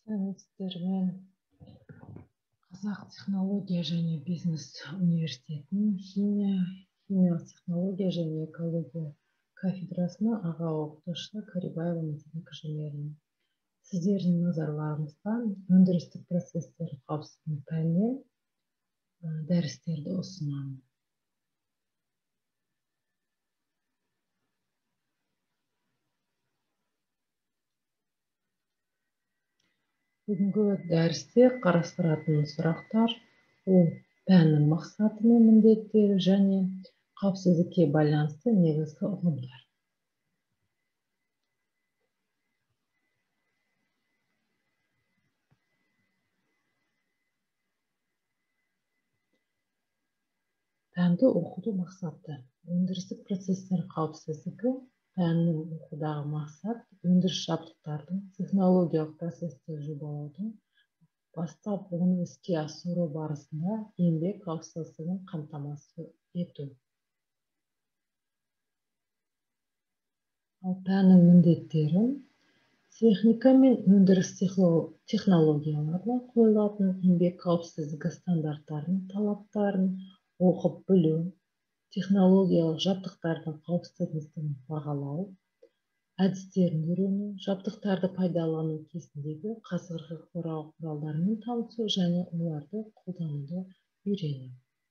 Сіздермен Қазақ технология және бизнес университетінің химиялық технология және экология кафедрасына аға оқытушы Карибаева математика инженерінің. Сіздердің назарларыңызға өндірістік процестер қауіпсіздігі пәнінен дәрістерді ұсынамын. Бүгінгі дәрісте қарастыратын сұрақтар ол пәннің мақсаты мен міндеттері және қауіпсіздікке байланысты негізгі ұғымдар. Пәнді оқыту мақсаты. Өндірістік процестер қауіпсіздігі пәннің оқудағы мақсат өндіріс жабдықтардың технологиялық процесті жобалаудың бастап оны іске асыру барысында еңбек қауіпсіздігін қамтамасыз ету. Ал пәннің міндеттері техника мен өндіріс технологияларына қойылатын еңбек қауіпсіздігі стандарттарының талаптарын оқып білу, технологиялық жабдықтардың қауіпсіздігін бағалау, әдістерін үйрену, жабдықтарды пайдалану кезіндегі қазіргі қорғау құралдарымен танысу және оларды қолдануды үйрену.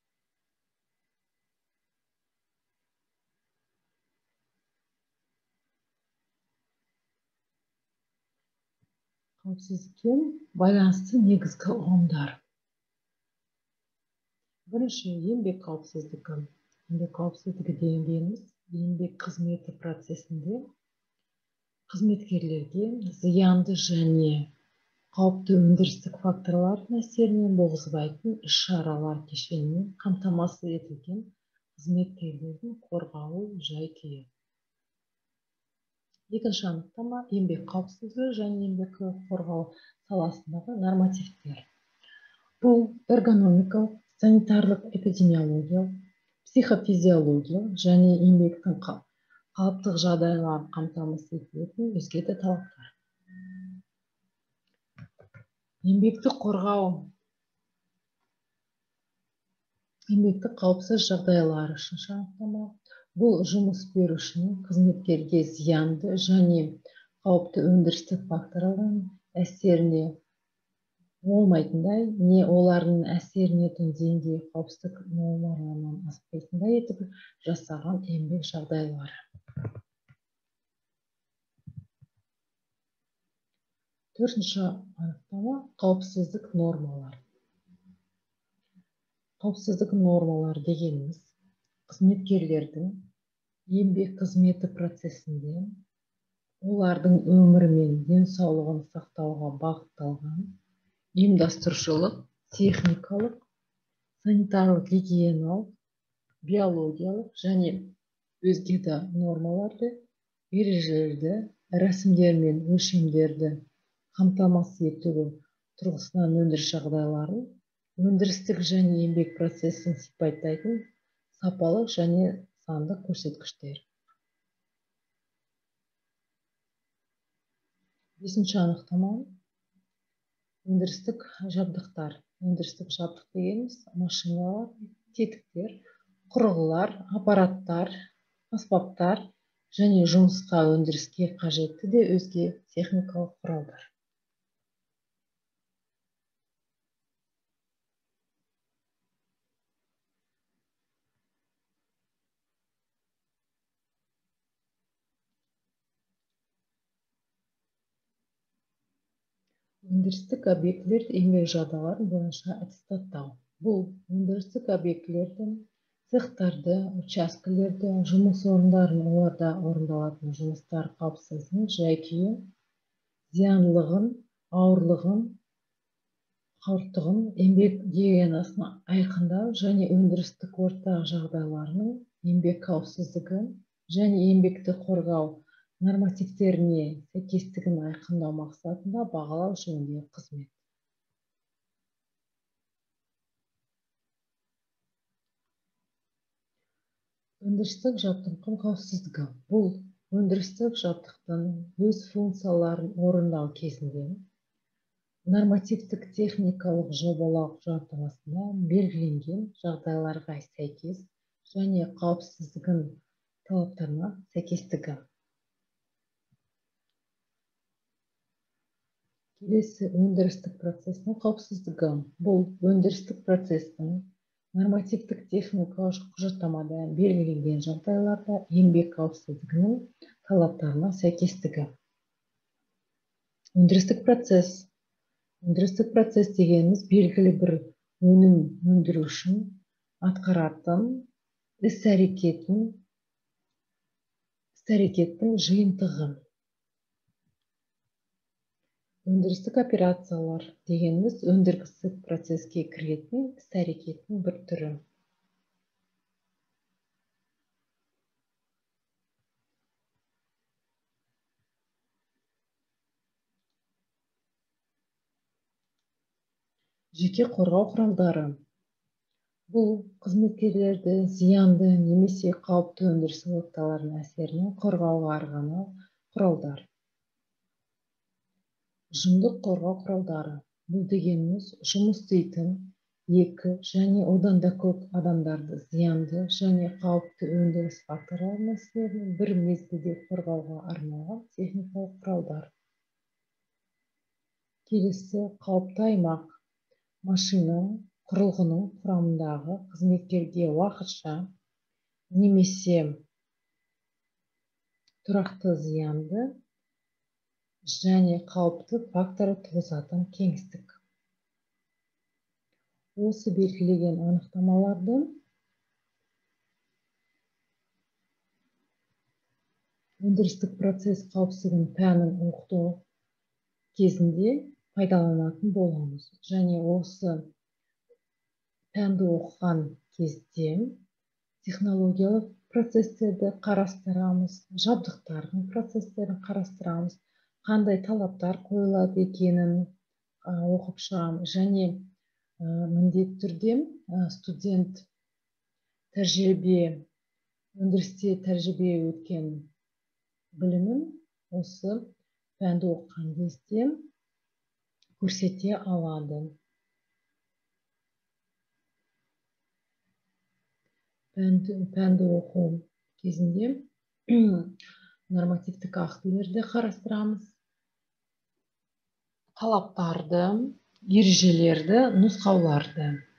Қауіпсіздікке байланысты негізгі ұғымдар. Бірінші, еңбек қауіпсіздігі. Еңбек қауіпсіздігі дегеніміз еңбек қызметі процесінде қызметкерлерге зиянды және қауіпті өндірістік факторлардың әсерінен болғызбайтын іс-шаралар кешенімен қамтамасыз етілген қызметкерлердің қорғауы жай-күйі. Екінші анықтама еңбек қауіпсіздігі және еңбек қорғау саласындағы нормативтер. Бұл эргономикалық, санитарлық, эпидемиологиялық, психофизиологиялық және еңбектің қалыптық жағдайларын қамтамасыз ететін өзге де талаптар. Еңбекті қорғау, еңбекті қауіпсіз жағдайлары үшінші анықтама. Бұл жұмыс берушінің қызметкерге зиянды және қауіпті өндірістік факторлардың әсеріне болмайтындай, не олардың әсерін ету деңгейі қауіпсіздік нормаларынан аспайтындай етіп жасаған еңбек жағдайлары. Төртінші анықтама қауіпсіздік нормалары. Қауіпсіздік нормалары дегеніміз қызметкерлердің еңбек қызметі процесінде олардың өмірі мен денсаулығын сақтауға бағытталған ұйымдастырушылық, техникалық, санитарлық, гигиеналық, биологиялық және өзге де нормаларды, ережелерді, рәсімдер мен өлшемдерді қамтамасыз ету тұрғысынан өндіріс жағдайларын, өндірістік және еңбек процесін сипаттайтын сапалық және сандық көрсеткіштер. Бесінші анықтама өндірістік жабдықтар. Өндірістік жабдық дегеніміз машиналар, тетіктер, құрылғылар, аппараттар, аспаптар және жұмысқа өндіріске қажетті де өзге техникалық құралдар. Өндірістік объектілер еңбек жағдайлары бойынша аттестаттау. Бұл өндірістік объектілерді, цехтарды, учаскелерді, жұмыс орындарын, оларда орындалатын жұмыстар қауіпсіздігін, жай-күйі, зияндылығын, ауырлығын, қауіптігін, еңбек гигиенасын айқындау және өндірістік орта жағдайларының еңбек қауіпсіздігі және еңбекті қорғау нормативтеріне сәйкестігін айқындау мақсатында бағалау жөніндегі қызмет. Өндірістік жабдықтың қауіпсіздігі. Бұл өндірістік жабдықтың өз функцияларын орындау кезінде нормативтік техникалық жобалау құжаттамасында белгіленген жағдайларға сәйкес және қауіпсіздігін талаптарына сәйкестігі. Келесі өндірістік процестің қауіпсіздігі. Бұл өндірістік процестің нормативтік техникалық құжаттамада белгіленген жағдайларда еңбек қауіпсіздігінің талаптарына сәйкестігі. Өндірістік процесс. Өндірістік процесс дегеніміз белгілі бір өнім өндіру үшін атқаратын іс-әрекеттің жиынтығы. Өндірістік операциялар дегеніміз өндірістік процеске кіретін іс-әрекеттің бір түрі. Жеке қорғау құралдары. Бұл қызметкерлерді зиянды немесе қауіпті өндіріс орталарының әсерінен қорғауға арналған құралдар. Ұжымдық қорғау құралдары. Бұл дегеніміз жұмыс істейтін екі және одан да көп адамдарды зиянды және қауіпті өндіріс факторларының әсерінен бір мезгілде қорғауға арналған техникалық құралдар. Келесі қауіпті аймақ. Машина құрылғының құрамындағы қызметкерге уақытша немесе тұрақты зиянды және қауіпті факторы туғызатын кеңістік. Осы белгілеген анықтамаларды өндірістік процесс қауіпсіздігін пәнін оқыту кезінде пайдаланатын боламыз. Және осы пәнді оқыған кезде технологиялық процестерді қарастырамыз, жабдықтардың процестерін қарастырамыз, қандай талаптар қойылады екенін оқып шығамыз. Және міндетті түрде студент өндірісте тәжірибе өткен білімін осы пәнді оқыған кезде көрсете алады. Пәнді оқу кезінде нормативтік актілерді қарастырамыз, талаптарды, ережелерді, нұсқауларды.